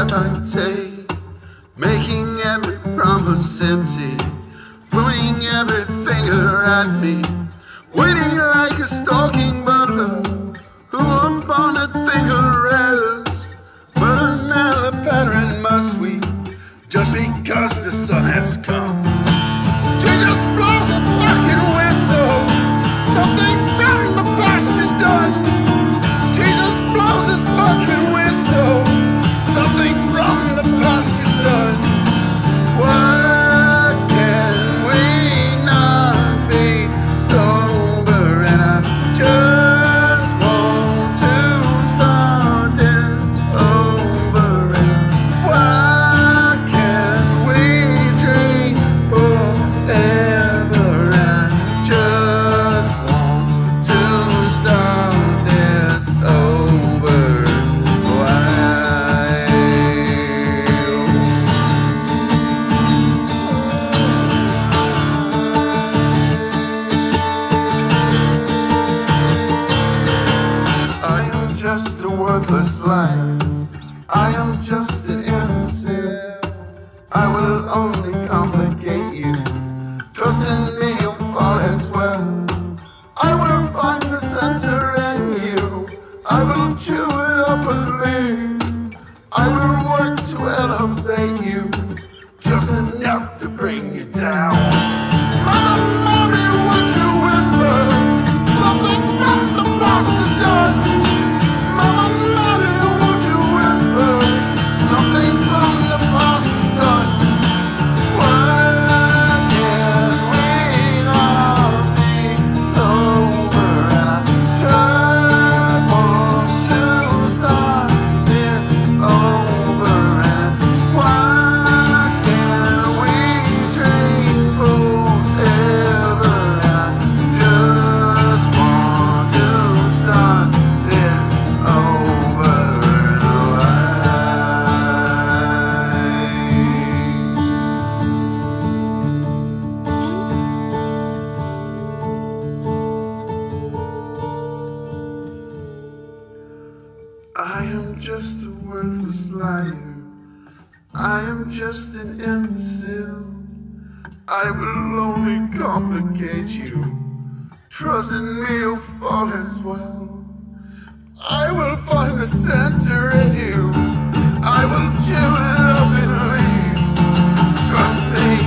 step I take, making every promise empty, pointing every finger at me, waiting like a stalking butler who upon a finger rests. But another pattern must we, just because the sun has come. Jesus blows a fucking whistle, something from the past is done. Jesus blows his fucking whistle, something from the past is done. Why can we not be sober? And I just want to start this over. And why can't we drink forever? And I just want to start this over. Just a worthless liar, I am just an innocent. I will only complicate you, trust in me you'll fall as well. I will find the center in you, I will chew it up and leave. I will work to elevate you, just enough to bring you down. Mama, mommy, won't you whisper, something from the past is done. Mama, mommy, won't you whisper, something from the past is done. Why can't we not be sober? And I just want to start this over. And why can't we drink forever? And I just want to start this over. I am just a worthless liar, I am just an imbecile. I will only complicate you, trust in me you'll fall as well. I will find the center in you, I will chew it up and leave. Trust me.